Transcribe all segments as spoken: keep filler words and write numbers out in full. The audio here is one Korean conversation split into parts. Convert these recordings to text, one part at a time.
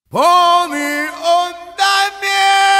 봄이 온다면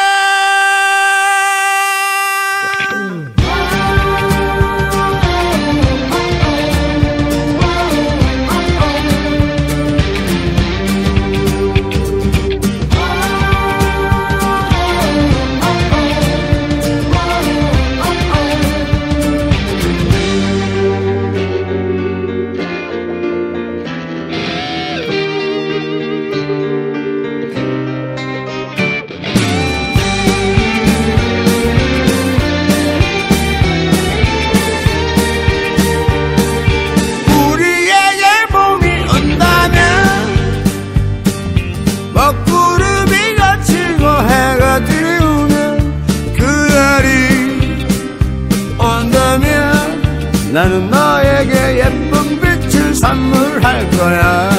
나는 너에게 예쁜 빛을 선물할 거야.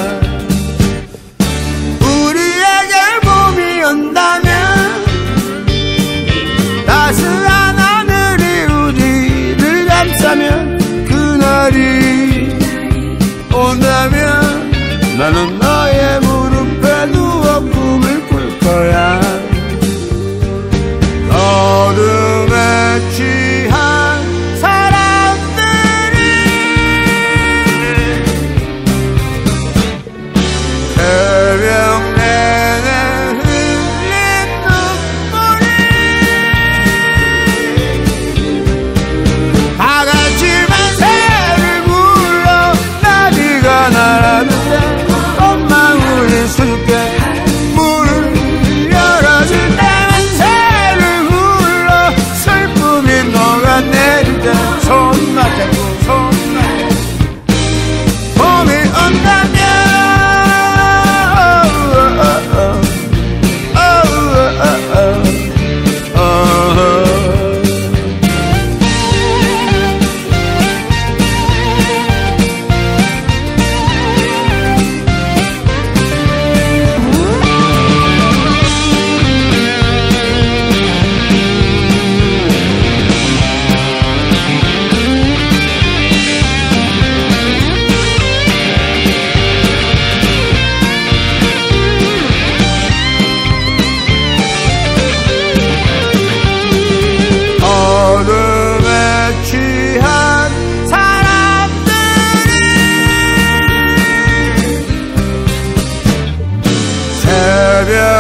우리에게 봄이 온다면 따스한 하늘이 우리를 감싸면 그날이 온다면 나는 너의 무릎에 누워 꿈을 꿀 거야. 어둠에 취한 새벽 내내 흘린 눈물이 다같이 만세를 불러 나비가 날아들 때 꽃망울이 수줍게 문을 열어줄 때 만세를 불러 슬픔이 녹아내릴 때 손 맞잡고 손 맞잡고 봄이 온다면 새벽